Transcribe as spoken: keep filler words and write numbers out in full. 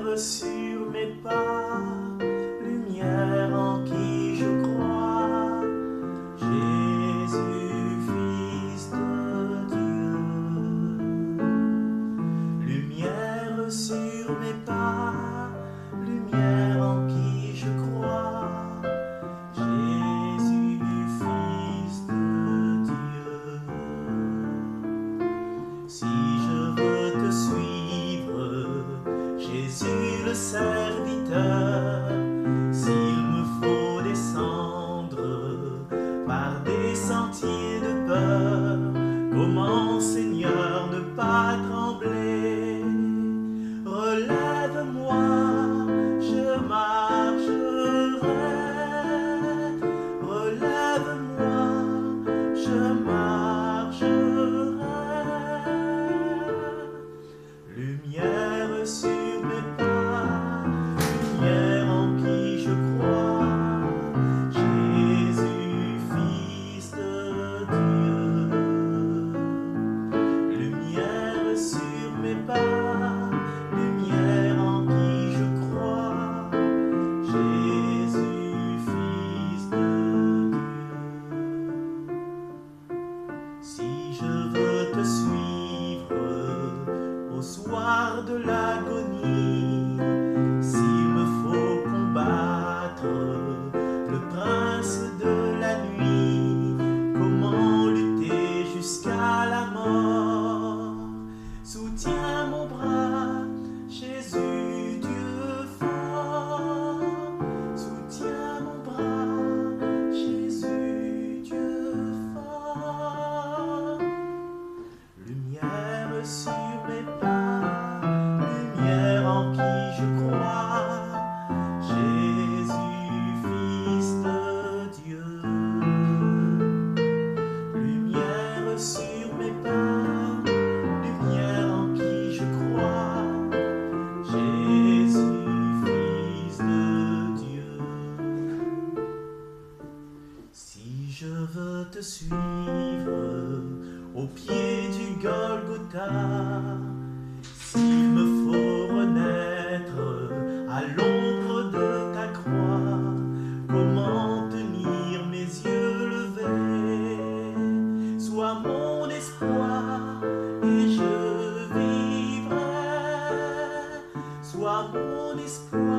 lumière sur mes pas, lumière en qui je crois, Jésus, Fils de Dieu. Lumière sur mes pas, lumière en qui je crois, Jésus, Fils de Dieu. Si je veux te suivre, Jésus le serviteur, s'il me faut descendre par des sentiers de peur, comment, Seigneur, ne pas trembler? Relève-moi, je marcherai. Relève-moi, je marcherai. Lumière sur mes pas, lumière en qui je crois, Jésus, Fils de Dieu. Lumière sur mes pas, lumière en qui je crois, Jésus, Fils de Dieu. Si je veux te suivre au soir de l'agonie, s'il me faut combattre le prince de la nuit, comment lutter jusqu'à la mort? Soutiens mon bras, Jésus, Dieu fort. Soutiens mon bras, Jésus, Dieu fort. Lumière sur mes pas, lumière en qui je crois, Jésus, Fils de Dieu. Lumière sur mes pas, lumière en qui je crois, Jésus, Fils de Dieu. Si je veux te suivre au pied du Golgotha, s'il me faut renaître à l'ombre de ta croix, comment tenir mes yeux levés? Sois mon espoir et je vivrai. Sois mon espoir